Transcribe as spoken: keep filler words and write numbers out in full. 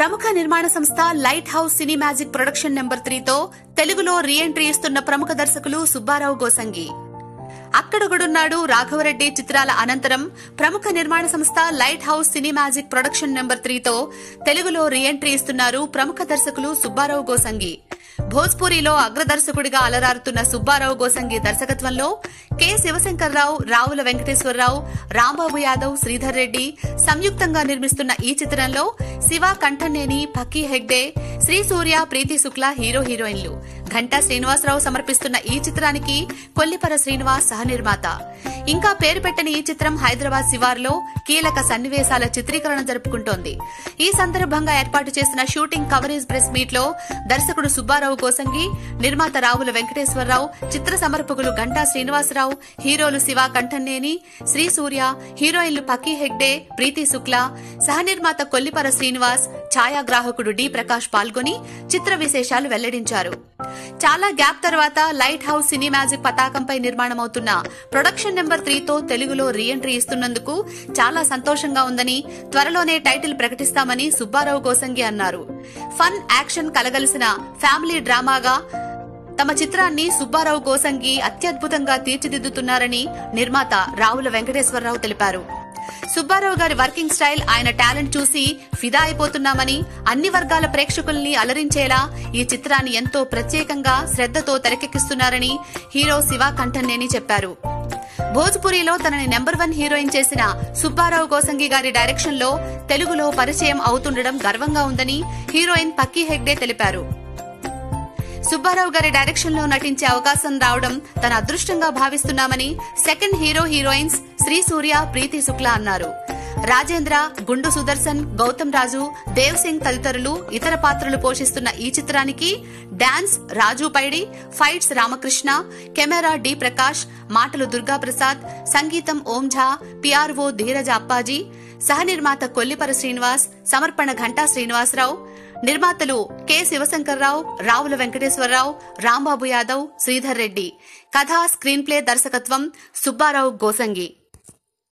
ప్రముఖ నిర్మాణ సంస్థ light house cine magic production number three తో తెలుగులో రీ ఎంట్రీ ఇస్తున్న ప్రముఖ దర్శకులు సుబ్బారావు గోసంగి. అక్కడొకడున్నాడు, రాఘవరెడ్డి చిత్రాల అనంతరం ప్రముఖ నిర్మాణ సంస్థ light house cine magic production number three తో తెలుగులో రీ ఎంట్రీ ఇస్తున్నారు ప్రముఖ దర్శకులు సుబ్బారావు గోసంగి. భోజ్పురిలో అగ్రదర్శకుడిగా అలరారుతున్న సుబ్బారావు గోసంగి దర్శకత్వంలో కె శివశంకర్రావు, రావుల వెంకటేశ్వరరావు, రాంబాబు యాదవ్, శ్రీధర్ రెడ్డి సంయుక్తంగా నిర్మిస్తున్న ఈ చిత్రంలో శివ, కంఠన్నేని, పక్కీ హెగ్డే, శ్రీ సూర్య, ప్రీతి శుక్లా హీరో హీరోయిన్లు. ఘంటా శ్రీనివాసరావు సమర్పిస్తున్న ఈ చిత్రానికి కొల్లిపర శ్రీనివాస్ సహనిర్మాత. ఇంకా పేరు పెట్టని ఈ చిత్రం హైదరాబాద్ శివారులో కీలక సన్నివేశాల చిత్రీకరణ జరుపుకుంటోంది. ఈ సందర్భంగా ఏర్పాటు చేసిన షూటింగ్ కవరేజ్ ప్రెస్ మీట్ లో దర్శకుడు సుబ్బారావు గోసంగి, నిర్మాత రావుల వెంకటేశ్వరరావు, చిత్ర సమర్పకులు ఘంటా శ్రీనివాసరావు, హీరోలు శివ, కంఠన్నేని, శ్రీ సూర్య, హీరోయిన్లు పక్కీ హెగ్డే, ప్రీతి శుక్లా, సహనిర్మాత కొల్లిపర శ్రీనివాస్, ఛాయాగ్రాహకుడు డి ప్రకాష్ పాల్గొని చిత్ర విశేషాలు వెల్లడించారు. చాలా గ్యాప్ తర్వాత లైట్ హౌస్ సినీ మ్యాజిక్ పతాకంపై నిర్మాణమవుతున్న ప్రొడక్షన్ నెంబర్ త్రీ తో తెలుగులో రీ ఎంట్రీ ఇస్తున్నందుకు చాలా సంతోషంగా ఉందని, త్వరలోనే టైటిల్ ప్రకటిస్తామని సుబ్బారావు గోసంగి అన్నారు. ఫన్, యాక్షన్ కలగలిసిన ఫ్యామిలీ డ్రామాగా తమ చిత్రాన్ని సుబ్బారావు గోసంగి అత్యద్భుతంగా తీర్చిదిద్దుతున్నారని నిర్మాత రావుల వెంకటేశ్వరరావు తెలిపారు. సుబ్బారావు గారి వర్కింగ్ స్టైల్, ఆయన టాలెంట్ చూసి ఫిదా అయిపోతున్నామని, అన్ని వర్గాల ప్రేక్షకుల్ని అలరించేలా ఈ చిత్రాన్ని ఎంతో ప్రత్యేకంగా శ్రద్దతో తెరకెక్కిస్తున్నారని హీరో శివ, కంఠన్నేని చెప్పారు. భోజ్పురిలో తనని నెంబర్ వన్ హీరోయిన్ చేసిన సుబ్బారావు గోసంగి గారి డైరెక్షన్ లో తెలుగులో పరిచయం అవుతుండడం గర్వంగా ఉందని హీరోయిన్ పక్కీ హెగ్డే తెలిపారు. సుబ్బారావు గారి డైరెక్షన్ లో నటించే అవకాశం రావడం తన అదృష్టంగా భావిస్తున్నామని second hero heroines Sri Surya, Preethi Shukla అన్నారు. రాజేంద్ర, గుండు సుదర్శన్, గౌతమ్ రాజు, దేవ్ సింగ్ తదితరులు ఇతర పాత్రలు పోషిస్తున్న ఈ చిత్రానికి dance Raju Paidi, fights Ramakrishna, camera D Prakash, మాటలు దుర్గాప్రసాద్, సంగీతం ఓం ఝా, పిఆర్ఓ ధీరజ అప్పాజీ, సహనిర్మాత కొల్లిపర శ్రీనివాస్, సమర్పణ ఘంటా శ్రీనివాసరావు, నిర్మాతలు కె శివశంకర్రావు, రావుల వెంకటేశ్వరరావు, రాంబాబు యాదవ్, శ్రీధర్ రెడ్డి. కథ, స్క్రీన్ ప్లే, దర్శకత్వం సుబ్బారావు గోసంగి.